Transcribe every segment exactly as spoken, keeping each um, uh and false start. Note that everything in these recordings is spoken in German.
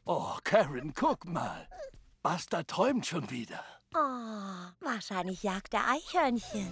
Oh, Karen, guck mal. Buster träumt schon wieder. Oh, wahrscheinlich jagt er Eichhörnchen.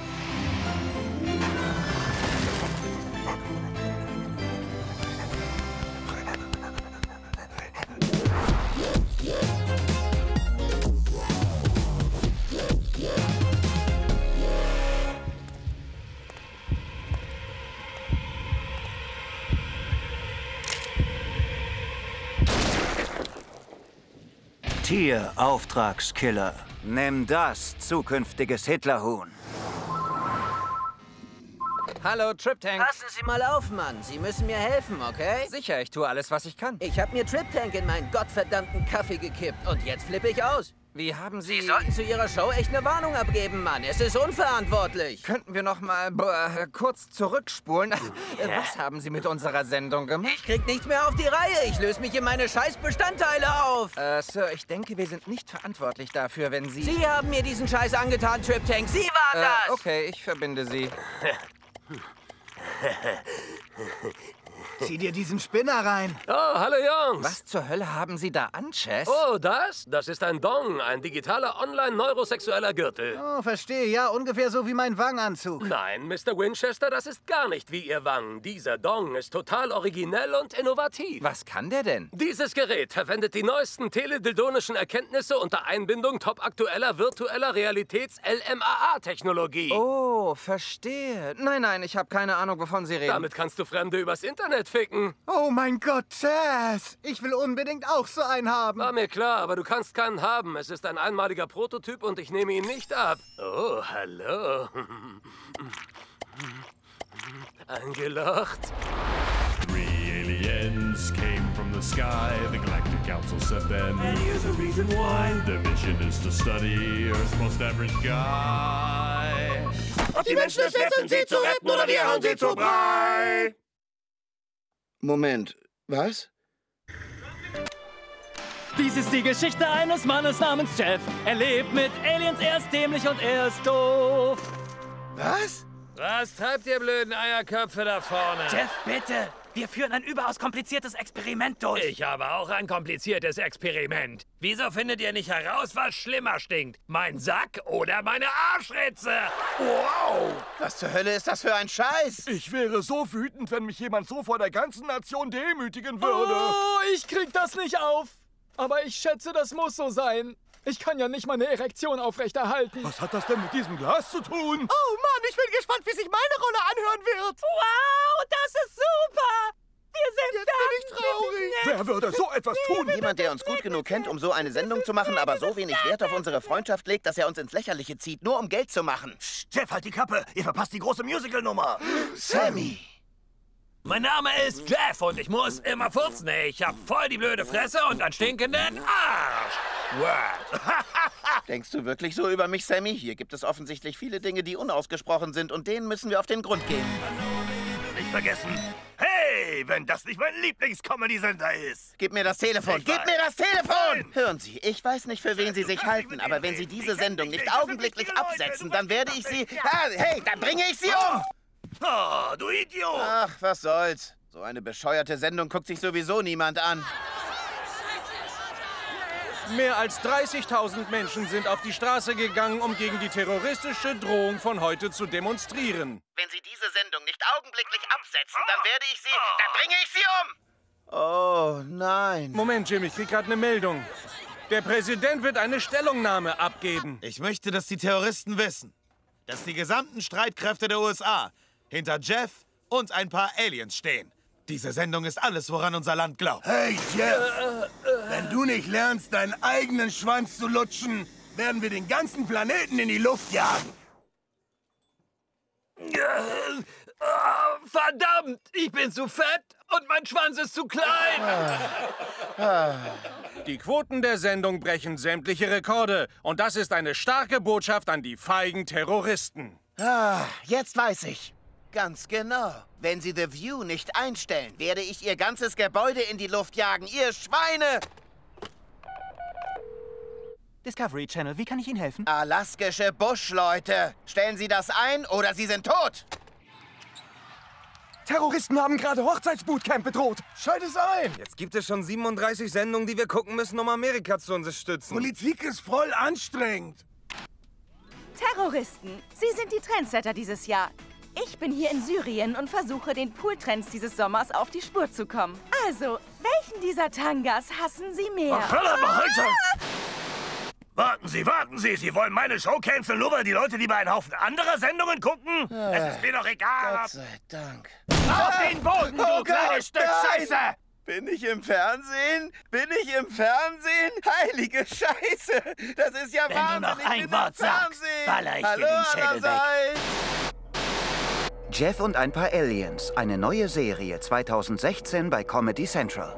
Tier-Auftragskiller. Nimm das, zukünftiges Hitlerhuhn. Hallo, Trip-Tank. Passen Sie mal auf, Mann. Sie müssen mir helfen, okay? Sicher, ich tue alles, was ich kann. Ich habe mir Trip-Tank in meinen gottverdammten Kaffee gekippt und jetzt flippe ich aus. Wie haben Sie... Sie sollten zu Ihrer Show echt eine Warnung abgeben, Mann. Es ist unverantwortlich. Könnten wir noch mal äh, kurz zurückspulen? Äh, Was haben Sie mit unserer Sendung gemacht? Ich krieg nichts mehr auf die Reihe. Ich löse mich in meine scheiß Bestandteile auf. Äh, Sir, ich denke, wir sind nicht verantwortlich dafür, wenn Sie... Sie haben mir diesen Scheiß angetan, Trip-Tank. Sie waren Äh, das. okay, ich verbinde Sie. Zieh dir diesen Spinner rein. Oh, hallo Jungs. Was zur Hölle haben Sie da an, Chess? Oh, das? Das ist ein Dong, ein digitaler online-neurosexueller Gürtel. Oh, verstehe. Ja, ungefähr so wie mein Wanganzug. Nein, Mister Winchester, das ist gar nicht wie Ihr Wang. Dieser Dong ist total originell und innovativ. Was kann der denn? Dieses Gerät verwendet die neuesten teledildonischen Erkenntnisse unter Einbindung topaktueller virtueller Realitäts-L M A A-Technologie. Oh, verstehe. Nein, nein, ich habe keine Ahnung, wovon Sie reden. Damit kannst du Fremde übers Internet ficken. Oh mein Gott, Chess. Ich will unbedingt auch so einen haben. War mir klar, aber du kannst keinen haben. Es ist ein einmaliger Prototyp und ich nehme ihn nicht ab. Oh, hallo. Eingelocht. Three aliens came from the sky. The Galactic Council sent them. And here's the reason why. Their mission is to study Earth's most average guy. Ob die Menschen es wert sind, sie zu retten oder wir hauen sie zu Brei. Moment, was? Dies ist die Geschichte eines Mannes namens Jeff. Er lebt mit Aliens, er ist dämlich und er ist doof. Was? Was treibt ihr blöden Eierköpfe da vorne? Jeff, bitte. Wir führen ein überaus kompliziertes Experiment durch. Ich habe auch ein kompliziertes Experiment. Wieso findet ihr nicht heraus, was schlimmer stinkt? Mein Sack oder meine Arschritze? Wow! Was zur Hölle ist das für ein Scheiß? Ich wäre so wütend, wenn mich jemand so vor der ganzen Nation demütigen würde. Oh, ich krieg das nicht auf. Aber ich schätze, das muss so sein. Ich kann ja nicht meine Erektion aufrechterhalten. Was hat das denn mit diesem Glas zu tun? Oh Mann, ich bin gespannt, wie sich meine Rolle anhören wird. Wow, das ist super. Wir sind Jetzt bin ich traurig. Wer würde so etwas tun? Jemand, der uns gut genug kennt, um so eine Sendung zu machen, aber so wenig Wert auf unsere Freundschaft legt, dass er uns ins Lächerliche zieht, nur um Geld zu machen. Jeff, halt die Kappe. Ihr verpasst die große Musical-Nummer. Sammy. Mein Name ist Jeff und ich muss immer furzen. Ich hab voll die blöde Fresse und einen stinkenden Arsch. Word. Denkst du wirklich so über mich, Sammy? Hier gibt es offensichtlich viele Dinge, die unausgesprochen sind und denen müssen wir auf den Grund gehen. Nicht vergessen. Hey, wenn das nicht mein Lieblings-Comedy-Sender ist. Gib mir das Telefon! Ich Gib weiß. mir das Telefon! Nein. Hören Sie, ich weiß nicht, für wen Sie sich halten, aber wenn Sie diese Sendung nicht augenblicklich absetzen, dann werde ich Sie... Ah, hey, dann bringe ich Sie um! Oh, du Idiot! Ach, was soll's. So eine bescheuerte Sendung guckt sich sowieso niemand an. Mehr als dreißigtausend Menschen sind auf die Straße gegangen, um gegen die terroristische Drohung von heute zu demonstrieren. Wenn Sie diese Sendung nicht augenblicklich absetzen, dann werde ich Sie... Dann bringe ich Sie um! Oh, nein. Moment, Jim, ich krieg gerade eine Meldung. Der Präsident wird eine Stellungnahme abgeben. Ich möchte, dass die Terroristen wissen, dass die gesamten Streitkräfte der U S A hinter Jeff und ein paar Aliens stehen. Diese Sendung ist alles, woran unser Land glaubt. Hey, Jeff! Wenn du nicht lernst, deinen eigenen Schwanz zu lutschen, werden wir den ganzen Planeten in die Luft jagen. Verdammt, ich bin zu fett und mein Schwanz ist zu klein. Die Quoten der Sendung brechen sämtliche Rekorde. Und das ist eine starke Botschaft an die feigen Terroristen. Ah, jetzt weiß ich. Ganz genau. Wenn Sie The View nicht einstellen, werde ich Ihr ganzes Gebäude in die Luft jagen, ihr Schweine! Discovery Channel, wie kann ich Ihnen helfen? Alaskische Buschleute. Stellen Sie das ein oder Sie sind tot. Terroristen haben gerade Hochzeitsbootcamp bedroht. Schalt es ein! Jetzt gibt es schon siebenunddreißig Sendungen, die wir gucken müssen, um Amerika zu unterstützen. Politik ist voll anstrengend. Terroristen, Sie sind die Trendsetter dieses Jahr. Ich bin hier in Syrien und versuche, den Pooltrends dieses Sommers auf die Spur zu kommen. Also, welchen dieser Tangas hassen Sie mehr? Ach, hör mal, Alter! Warten Sie, warten Sie! Sie wollen meine Show canceln, nur weil die Leute lieber einen Haufen anderer Sendungen gucken? Ah, es ist mir doch egal! Gott sei Dank. Auf den Boden, du Oh kleines Gott, Stück nein. Scheiße! Bin ich im Fernsehen? Bin ich im Fernsehen? Heilige Scheiße! Das ist ja Wenn Wahnsinn! du noch ich ein bin Wort im sagst, Fernsehen. baller ich dir Hallo den Schädel weg. allerseits. Jeff und ein paar Aliens. Eine neue Serie zweitausendsechzehn bei Comedy Central.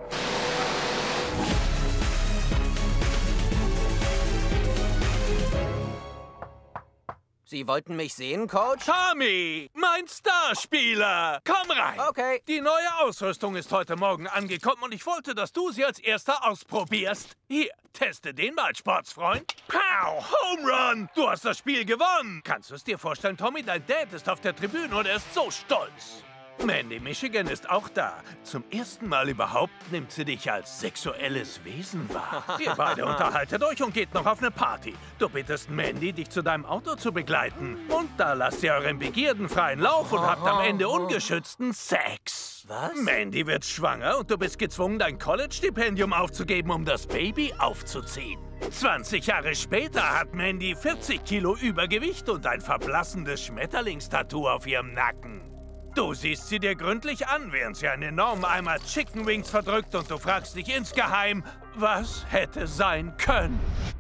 Sie wollten mich sehen, Coach? Tommy, mein Starspieler. Komm rein. Okay. Die neue Ausrüstung ist heute Morgen angekommen und ich wollte, dass du sie als erster ausprobierst. Hier, teste den mal, Sportsfreund. Pow, Home Run. Du hast das Spiel gewonnen. Kannst du es dir vorstellen, Tommy? Dein Dad ist auf der Tribüne und er ist so stolz. Mandy Michigan ist auch da. Zum ersten Mal überhaupt nimmt sie dich als sexuelles Wesen wahr. Ihr beide unterhaltet euch und geht noch auf eine Party. Du bittest Mandy, dich zu deinem Auto zu begleiten. Und da lasst ihr euren Begierden freien Lauf und habt am Ende ungeschützten Sex. Was? Mandy wird schwanger und du bist gezwungen, dein College-Stipendium aufzugeben, um das Baby aufzuziehen. zwanzig Jahre später hat Mandy vierzig Kilo Übergewicht und ein verblassendes Schmetterlingstattoo auf ihrem Nacken. Du siehst sie dir gründlich an, während sie einen enormen Eimer Chicken Wings verdrückt und du fragst dich insgeheim, was hätte sein können?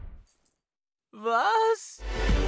Was?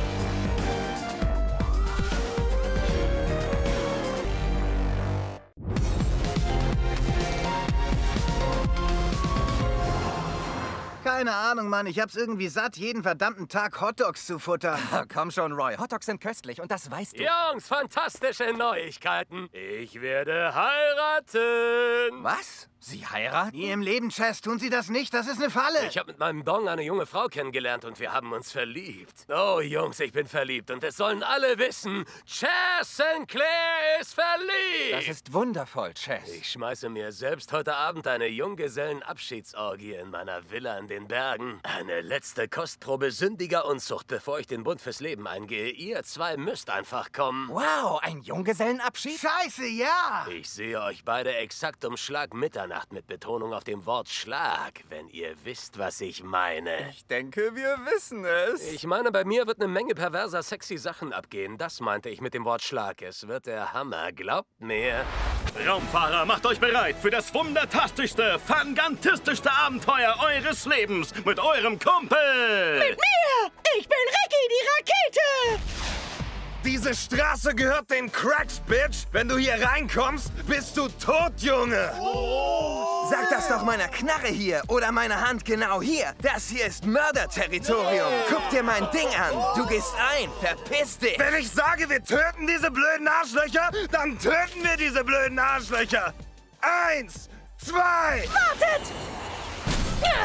Keine Ahnung, Mann. Ich hab's irgendwie satt, jeden verdammten Tag Hotdogs zu futtern. Komm schon, Roy. Hotdogs sind köstlich und das weißt du. Jungs, fantastische Neuigkeiten. Ich werde heiraten. Was? Sie heiraten? Nie im Leben, Chess. Tun Sie das nicht. Das ist eine Falle. Ich habe mit meinem Dong eine junge Frau kennengelernt und wir haben uns verliebt. Oh, Jungs, ich bin verliebt und es sollen alle wissen, Chess Sinclair ist verliebt. Das ist wundervoll, Chess. Ich schmeiße mir selbst heute Abend eine Junggesellenabschiedsorgie in meiner Villa in den Bergen. Eine letzte Kostprobe sündiger Unzucht, bevor ich den Bund fürs Leben eingehe. Ihr zwei müsst einfach kommen. Wow, ein Junggesellenabschied? Scheiße, ja! Ich sehe euch beide exakt um Schlag Mitternacht mit Betonung auf dem Wort Schlag, wenn ihr wisst, was ich meine. Ich denke, wir wissen es. Ich meine, bei mir wird eine Menge perverser, sexy Sachen abgehen. Das meinte ich mit dem Wort Schlag. Es wird der Hammer, glaubt mir. Raumfahrer, macht euch bereit für das wundertastischste, fangantistischste Abenteuer eures Lebens mit eurem Kumpel! Mit mir! Ich bin Ricky, die Rakete! Diese Straße gehört den Cracks, Bitch. Wenn du hier reinkommst, bist du tot, Junge. Oh. Sag das doch meiner Knarre hier oder meiner Hand genau hier. Das hier ist Mörderterritorium. Guck dir mein Ding an. Du gehst ein. Verpiss dich. Wenn ich sage, wir töten diese blöden Arschlöcher, dann töten wir diese blöden Arschlöcher. Eins, zwei. Wartet! Ja.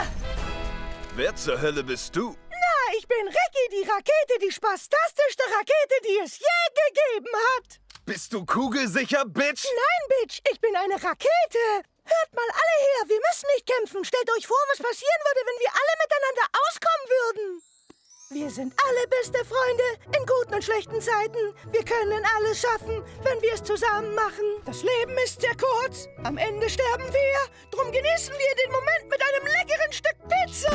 Wer zur Hölle bist du? Na, ich bin Ricky, die Rakete, die spastastischste Rakete, die es je gegeben hat. Bist du kugelsicher, Bitch? Nein, Bitch, ich bin eine Rakete. Hört mal alle her, wir müssen nicht kämpfen. Stellt euch vor, was passieren würde, wenn wir alle miteinander auskommen würden. Wir sind alle beste Freunde, in guten und schlechten Zeiten. Wir können alles schaffen, wenn wir es zusammen machen. Das Leben ist sehr kurz. Am Ende sterben wir. Drum genießen wir den Moment mit einem leckeren Stück Pizza.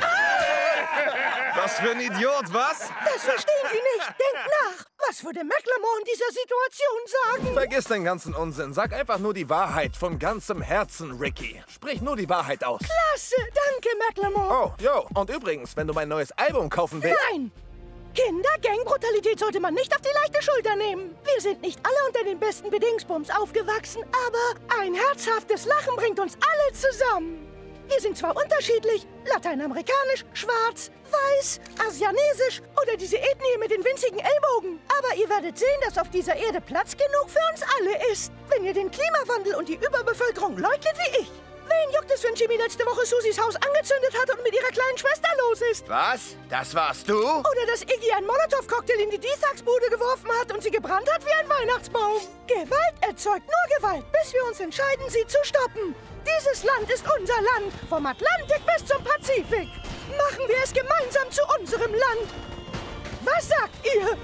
Ah! Was für ein Idiot, was? Das verstehen Sie nicht. Denkt nach. Was würde Macklemore in dieser Situation sagen? Vergiss den ganzen Unsinn. Sag einfach nur die Wahrheit von ganzem Herzen, Ricky. Sprich nur die Wahrheit aus. Klasse, danke, Macklemore. Oh, jo. Und übrigens, wenn du mein neues Album kaufen willst... Nein! Kinder, Gangbrutalität sollte man nicht auf die leichte Schulter nehmen. Wir sind nicht alle unter den besten Bedingungsbums aufgewachsen, aber ein herzhaftes Lachen bringt uns alle zusammen. Wir sind zwar unterschiedlich, lateinamerikanisch, schwarz, weiß, asianesisch oder diese Ethnie mit den winzigen Ellbogen. Aber ihr werdet sehen, dass auf dieser Erde Platz genug für uns alle ist, wenn ihr den Klimawandel und die Überbevölkerung leugnet wie ich. Wen juckt es, wenn Jimmy letzte Woche Susis Haus angezündet hat und mit ihrer kleinen Schwester los ist? Was? Das warst du? Oder dass Iggy einen Molotow-Cocktail in die Dithax-Bude geworfen hat und sie gebrannt hat wie ein Weihnachtsbaum. Gewalt erzeugt nur Gewalt, bis wir uns entscheiden, sie zu stoppen. Dieses Land ist unser Land, vom Atlantik bis zum Pazifik. Machen wir es gemeinsam zu unserem Land. Was sagt ihr?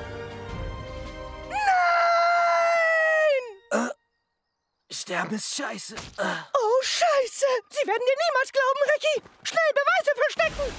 Nein! Äh, Sterben ist scheiße. Äh. Oh, scheiße! Sie werden dir niemals glauben, Ricky! Schnell Beweise verstecken!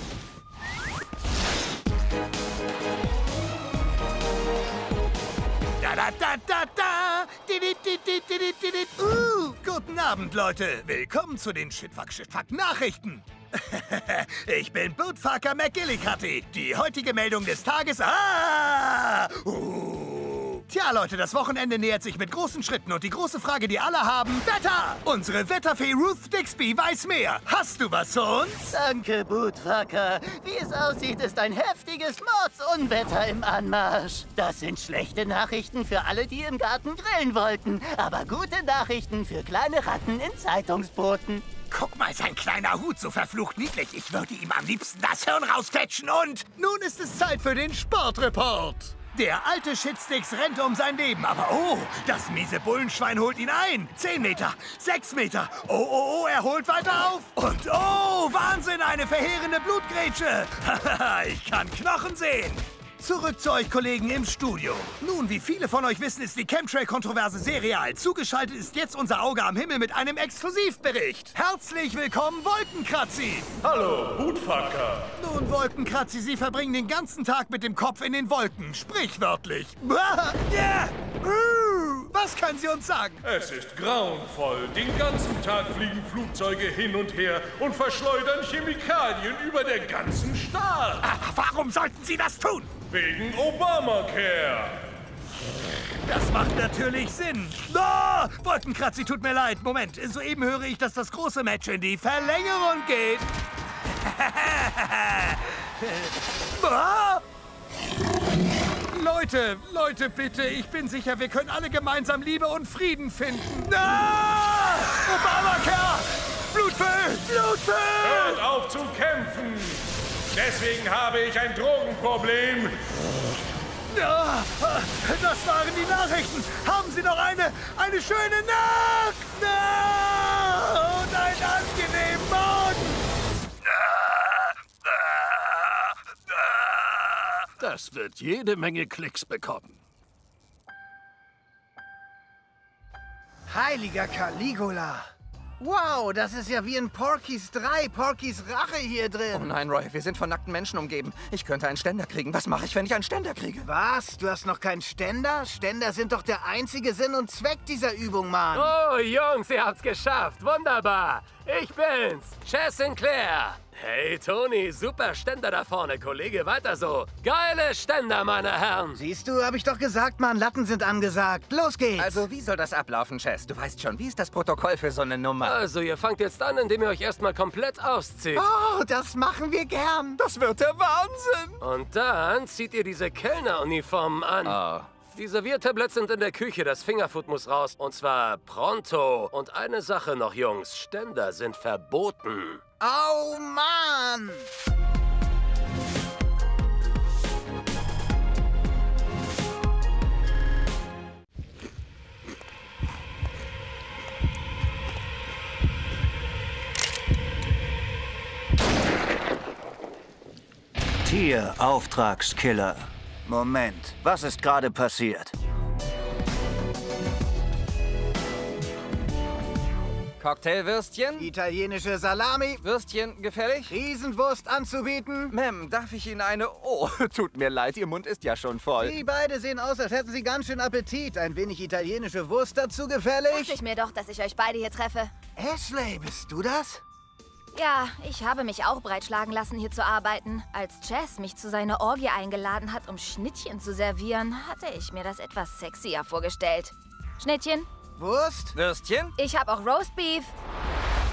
Da, da, da, da, da! Didit, didit, didit, didit. Uh, guten Abend, Leute. Willkommen zu den Shitfuck-Shitfuck-Nachrichten. Ich bin Bootfucker McGillicuddy. Die heutige Meldung des Tages... Ah! Uh. Tja, Leute, das Wochenende nähert sich mit großen Schritten und die große Frage, die alle haben... Wetter! Unsere Wetterfee Ruth Dixby weiß mehr. Hast du was für uns? Danke, Bootfucker. Wie es aussieht, ist ein heftiges Mordsunwetter im Anmarsch. Das sind schlechte Nachrichten für alle, die im Garten grillen wollten. Aber gute Nachrichten für kleine Ratten in Zeitungsbooten. Guck mal, sein kleiner Hut, so verflucht niedlich. Ich würde ihm am liebsten das Hirn rausquetschen und... Nun ist es Zeit für den Sportreport. Der alte Shitsticks rennt um sein Leben, aber oh, das miese Bullenschwein holt ihn ein. Zehn Meter, sechs Meter, oh, oh, oh, er holt weiter auf. Und oh, Wahnsinn, eine verheerende Blutgrätsche. Ich kann Knochen sehen. Zurück zu euch Kollegen im Studio. Nun, wie viele von euch wissen, ist die Chemtrail-Kontroverse sehr real. Zugeschaltet ist jetzt unser Auge am Himmel mit einem Exklusivbericht. Herzlich willkommen, Wolkenkratzi. Hallo, Bootfucker. Nun, Wolkenkratzi, Sie verbringen den ganzen Tag mit dem Kopf in den Wolken. Sprichwörtlich. Yeah. Was können Sie uns sagen? Es ist grauenvoll. Den ganzen Tag fliegen Flugzeuge hin und her und verschleudern Chemikalien über der ganzen Stadt. Aber warum sollten Sie das tun? Wegen Obamacare. Das macht natürlich Sinn. Oh, Wolkenkratzi, tut mir leid. Moment, soeben höre ich, dass das große Match in die Verlängerung geht. Oh. Leute, Leute, bitte, ich bin sicher, wir können alle gemeinsam Liebe und Frieden finden. Ah! Obamacare! Blutfee! Blutfee! Hört auf zu kämpfen! Deswegen habe ich ein Drogenproblem. Ja, das waren die Nachrichten. Haben Sie noch eine, eine schöne Nacht? Und einen angenehmen Morgen. Das wird jede Menge Klicks bekommen. Heiliger Caligula. Wow, das ist ja wie in Porky's drei, Porky's Rache hier drin. Oh nein, Roy, wir sind von nackten Menschen umgeben. Ich könnte einen Ständer kriegen. Was mache ich, wenn ich einen Ständer kriege? Was? Du hast noch keinen Ständer? Ständer sind doch der einzige Sinn und Zweck dieser Übung, Mann. Oh, Jungs, ihr habt's geschafft. Wunderbar. Ich bin's, Chess Sinclair. Hey, Tony, super Ständer da vorne, Kollege. Weiter so. Geile Ständer, meine Herren. Siehst du, hab ich doch gesagt, Mann, Latten sind angesagt. Los geht's. Also, wie soll das ablaufen, Chess? Du weißt schon, wie ist das Protokoll für so eine Nummer? Also, ihr fangt jetzt an, indem ihr euch erstmal komplett auszieht. Oh, das machen wir gern. Das wird der Wahnsinn. Und dann zieht ihr diese Kellneruniformen an. Oh. Die Serviertabletts sind in der Küche, das Fingerfood muss raus. Und zwar pronto. Und eine Sache noch, Jungs. Ständer sind verboten. Oh, Mann! Tier-Auftragskiller. Moment, was ist gerade passiert? Cocktailwürstchen? Italienische Salami? Würstchen gefällig? Riesenwurst anzubieten? Ma'am, darf ich Ihnen eine... Oh, tut mir leid, Ihr Mund ist ja schon voll. Die beide sehen aus, als hätten sie ganz schön Appetit. Ein wenig italienische Wurst dazu gefällig? Dachte ich mir doch, dass ich euch beide hier treffe. Ashley, bist du das? Ja, ich habe mich auch breitschlagen lassen, hier zu arbeiten. Als Chess mich zu seiner Orgie eingeladen hat, um Schnittchen zu servieren, hatte ich mir das etwas sexier vorgestellt. Schnittchen? Wurst? Würstchen? Ich habe auch Roastbeef. Äh,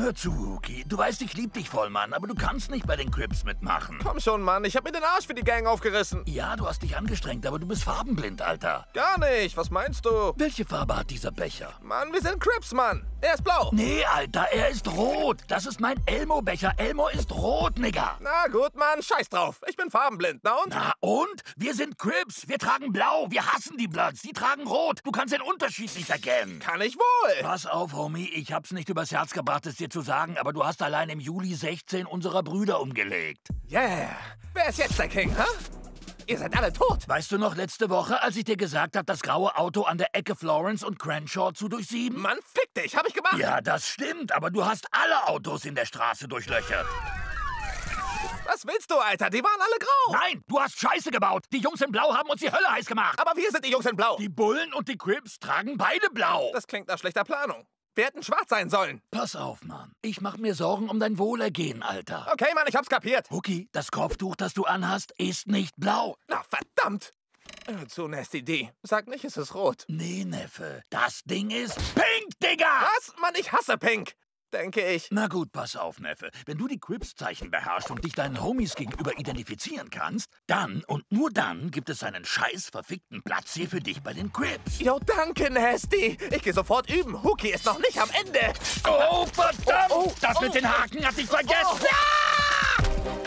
Hör zu, Huki. Du weißt, ich lieb dich voll, Mann, aber du kannst nicht bei den Crips mitmachen. Komm schon, Mann. Ich hab mir den Arsch für die Gang aufgerissen. Ja, du hast dich angestrengt, aber du bist farbenblind, Alter. Gar nicht. Was meinst du? Welche Farbe hat dieser Becher? Mann, wir sind Crips, Mann. Er ist blau. Nee, Alter, er ist rot. Das ist mein Elmo-Becher. Elmo ist rot, Nigga. Na gut, Mann. Scheiß drauf. Ich bin farbenblind. Na und? Na und? Wir sind Crips. Wir tragen blau. Wir hassen die Bloods. Die tragen rot. Du kannst den Unterschied nicht erkennen. Kann ich wohl. Pass auf, Homie. Ich hab's nicht übers Herz gebracht, es dir zu sagen, aber du hast allein im Juli sechzehn unserer Brüder umgelegt. Yeah. Wer ist jetzt der King, hä? Ihr seid alle tot. Weißt du noch letzte Woche, als ich dir gesagt habe, das graue Auto an der Ecke Florence und Crenshaw zu durchsieben? Mann, fick dich. Hab ich gemacht. Ja, das stimmt, aber du hast alle Autos in der Straße durchlöchert. Was willst du, Alter? Die waren alle grau. Nein, du hast Scheiße gebaut. Die Jungs in Blau haben uns die Hölle heiß gemacht. Aber wir sind die Jungs in Blau. Die Bullen und die Crips tragen beide Blau. Das klingt nach schlechter Planung. Wir hätten schwarz sein sollen. Pass auf, Mann. Ich mach mir Sorgen um dein Wohlergehen, Alter. Okay, Mann, ich hab's kapiert. Huki, das Kopftuch, das du anhast, ist nicht blau. Na, verdammt. Hör zu, Nasty D. Sag nicht, es ist rot. Nee, Neffe. Das Ding ist pink, Digga! Was? Mann, ich hasse pink. Denke ich. Na gut, pass auf, Neffe. Wenn du die Crips-Zeichen beherrschst und dich deinen Homies gegenüber identifizieren kannst, dann und nur dann gibt es einen scheiß verfickten Platz hier für dich bei den Crips. Jo, danke, Nasty. Ich gehe sofort üben. Huki ist noch nicht am Ende. Oh, verdammt! Oh, oh, das oh. mit den Haken hatte ich vergessen. Oh. Ja!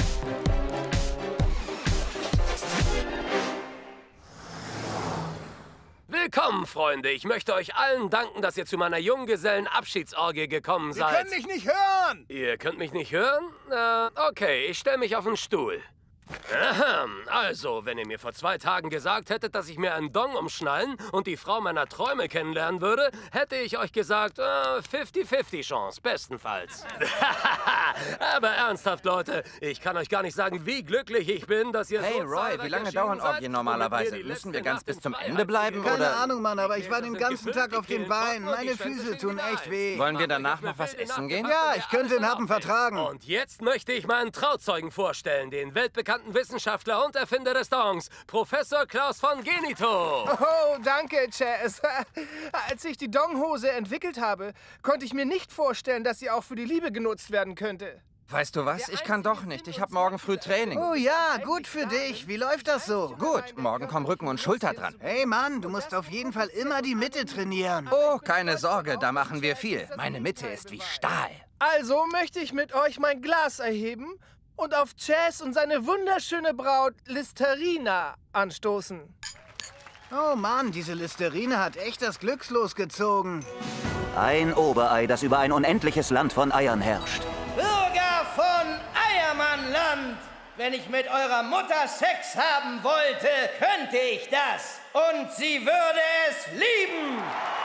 Willkommen, Freunde. Ich möchte euch allen danken, dass ihr zu meiner Junggesellen-Abschiedsorgie gekommen seid. Wir können dich nicht hören! Ihr könnt mich nicht hören? Äh, okay, ich stelle mich auf den Stuhl. Ahem. Also, wenn ihr mir vor zwei Tagen gesagt hättet, dass ich mir einen Dong umschnallen und die Frau meiner Träume kennenlernen würde, hätte ich euch gesagt, fifty fifty Chance, bestenfalls. Aber ernsthaft, Leute, ich kann euch gar nicht sagen, wie glücklich ich bin, dass ihr Hey, so Roy, wie lange dauern Orgien normalerweise? Müssen wir ganz bis zum Ende bleiben, Keine oder? Ahnung, Mann, aber ich war den ganzen Tag auf den Beinen. Meine Füße tun echt weh. Wollen wir danach noch was essen gehen? Ja, ich könnte den Happen vertragen. Und jetzt möchte ich meinen Trauzeugen vorstellen, den weltbekannten Wissenschaftler und Erfinder des Dongs, Professor Klaus von Genito. Oh, danke, Chaz. Als ich die Donghose entwickelt habe, konnte ich mir nicht vorstellen, dass sie auch für die Liebe genutzt werden könnte. Weißt du was? Ich kann doch nicht. Ich habe morgen früh Training. Oh ja, gut für dich. Wie läuft das so? Gut, morgen kommen Rücken und Schulter dran. Hey Mann, du musst auf jeden Fall immer die Mitte trainieren. Oh, keine Sorge, da machen wir viel. Meine Mitte ist wie Stahl. Also möchte ich mit euch mein Glas erheben und auf Chaz und seine wunderschöne Braut Listerina anstoßen. Oh Mann, diese Listerine hat echt das Glückslos gezogen. Ein Oberei, das über ein unendliches Land von Eiern herrscht. Bürger von Eiermannland! Wenn ich mit eurer Mutter Sex haben wollte, könnte ich das. Und sie würde es lieben.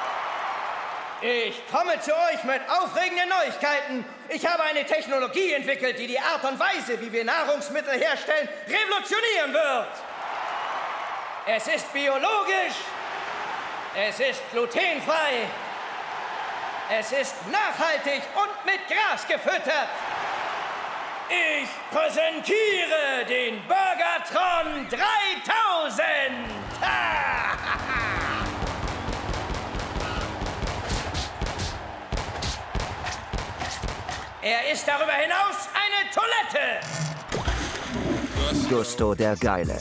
Ich komme zu euch mit aufregenden Neuigkeiten. Ich habe eine Technologie entwickelt, die die Art und Weise, wie wir Nahrungsmittel herstellen, revolutionieren wird. Es ist biologisch, es ist glutenfrei, es ist nachhaltig und mit Gras gefüttert. Ich präsentiere den Burgertron dreitausend. Er ist darüber hinaus eine Toilette. Gusto der Geile.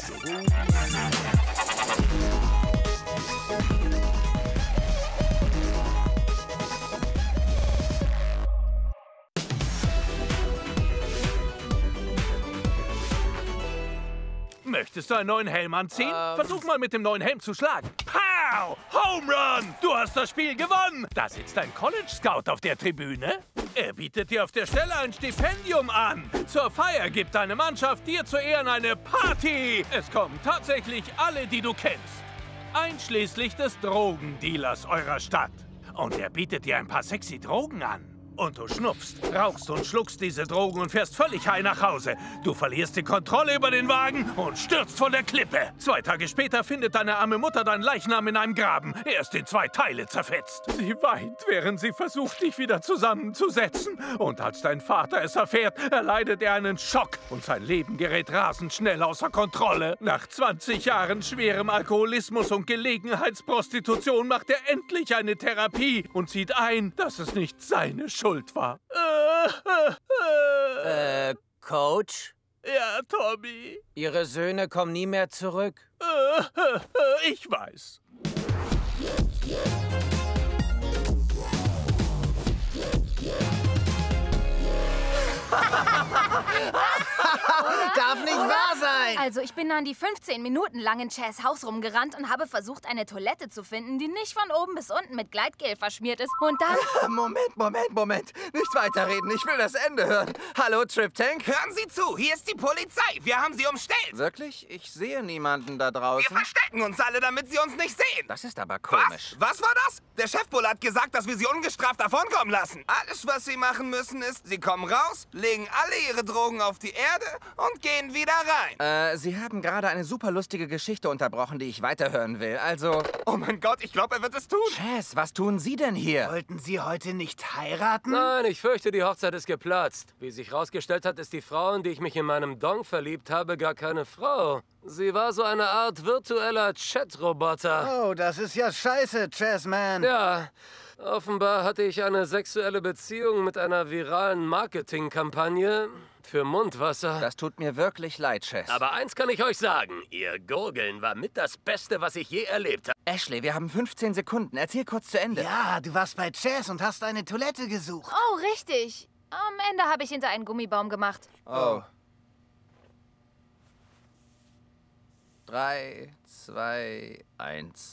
Möchtest du einen neuen Helm anziehen? Ähm. Versuch mal mit dem neuen Helm zu schlagen. Pow! Home Run! Du hast das Spiel gewonnen! Da sitzt ein College Scout auf der Tribüne. Er bietet dir auf der Stelle ein Stipendium an. Zur Feier gibt deine Mannschaft dir zu Ehren eine Party. Es kommen tatsächlich alle, die du kennst. Einschließlich des Drogendealers eurer Stadt. Und er bietet dir ein paar sexy Drogen an. Und du schnupfst, rauchst und schluckst diese Drogen und fährst völlig high nach Hause. Du verlierst die Kontrolle über den Wagen und stürzt von der Klippe. Zwei Tage später findet deine arme Mutter deinen Leichnam in einem Graben. Er ist in zwei Teile zerfetzt. Sie weint, während sie versucht, dich wieder zusammenzusetzen. Und als dein Vater es erfährt, erleidet er einen Schock. Und sein Leben gerät rasend schnell außer Kontrolle. Nach zwanzig Jahren schwerem Alkoholismus und Gelegenheitsprostitution macht er endlich eine Therapie und sieht ein, dass es nicht seine Schuld war. Äh, Äh, Coach? Ja, Tommy. Ihre Söhne kommen nie mehr zurück. Ich weiß. Darf nicht wahr sein! Also, ich bin dann die fünfzehn Minuten lang in Chas Haus rumgerannt und habe versucht, eine Toilette zu finden, die nicht von oben bis unten mit Gleitgel verschmiert ist. Und dann... Moment, Moment, Moment. Nicht weiterreden, ich will das Ende hören. Hallo, Trip Tank? Hören Sie zu, hier ist die Polizei. Wir haben Sie umstellt. Wirklich? Ich sehe niemanden da draußen. Wir verstecken uns alle, damit Sie uns nicht sehen. Das ist aber komisch. Was? Was war das? Der Chefbulle hat gesagt, dass wir Sie ungestraft davonkommen lassen. Alles, was Sie machen müssen, ist, Sie kommen raus, legen alle Ihre Drogen auf die Erde und gehen wieder rein. Äh, Sie haben gerade eine super lustige Geschichte unterbrochen, die ich weiterhören will. Also... Oh mein Gott, ich glaube, er wird es tun. Chas, was tun Sie denn hier? Wollten Sie heute nicht heiraten? Nein, ich fürchte, die Hochzeit ist geplatzt. Wie sich rausgestellt hat, ist die Frau, in die ich mich in meinem Dong verliebt habe, gar keine Frau. Sie war so eine Art virtueller Chat-Roboter. Oh, das ist ja scheiße, Chessman. Ja, offenbar hatte ich eine sexuelle Beziehung mit einer viralen Marketingkampagne für Mundwasser. Das tut mir wirklich leid, Chas. Aber eins kann ich euch sagen, ihr Gurgeln war mit das Beste, was ich je erlebt habe. Ashley, wir haben fünfzehn Sekunden. Erzähl kurz zu Ende. Ja, du warst bei Chas und hast eine Toilette gesucht. Oh, richtig. Am Ende habe ich hinter einen Gummibaum gemacht. Oh. Drei, zwei, eins.